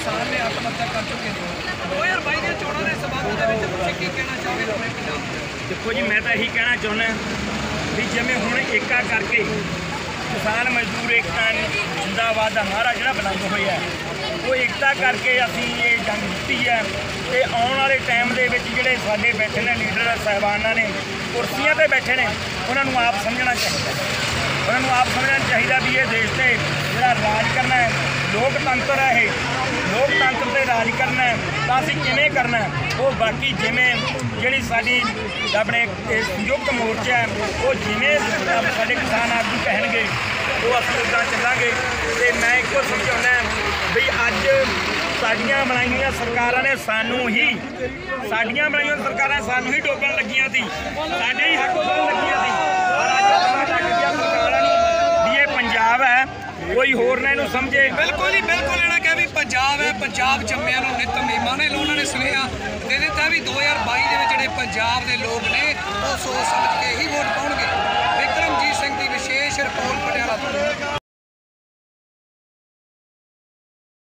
किसान ने आत्महत्या कर चुके हैं 2022 ਦੀਆਂ ਚੋਣਾਂ ਦੇ ਸਬੰਧ ਦੇ ਵਿੱਚ ਤੁਸੀਂ ਕੀ ਕਹਿਣਾ ਚਾਹੋਗੇ ਆਪਣੇ ਪੰਜਾਬ ਦੇ? देखो जी, मैं तो यही कहना चाहुंदा भी जिवें हुण एका करके किसान मजदूर एकता जिंदाबाद का नारा जिहड़ा बुलंद होया वो एकता करके असीं ये जंग जिੱਤੀ है। ते आउण वाले टाइम दे विच जिहड़े साडे बैठे ने लीडर साहिबानां ने कुर्सियां ते बैठे ने उन्हां नूं आप समझना चाहिए। उन्हां नूं आप समझना चाहिए भी ये देश ते जिहड़ा राज करना है लोकतंत्र है, लोकतंत्र ते राज करना है तो असीं किवें करना है। वो बाकी जिवें जिहड़ी साडी अपने संयुक्त मोर्चा है वो जिवें साडे किसान आगू कहणगे वो असीं उदां चलांगे। ते मैं इक्को समझाउंदा भी अज साडियां बनाईਆਂ सरकारां ने सानू ही डोबण लगियां सी, साडे ही हक बनन लगियां सी। पर अज पता लग गया सरकारां नूं भी ये पंजाब है, कोई होर ना इहनूं समझे। बिल्कुल ही बिल्कुल इन्होंने कहा भी पंजाब है, पंजाब जम्मिया नूं नित मेहमान ने उन्होंने सुनिया दे दिता भी 2022 के जिहड़े पंजाब के लोग ने वो सोच समझ के ही वोट पाउणगे। विक्रमजीत सिंह की विशेष रिपोर्ट पटियाला।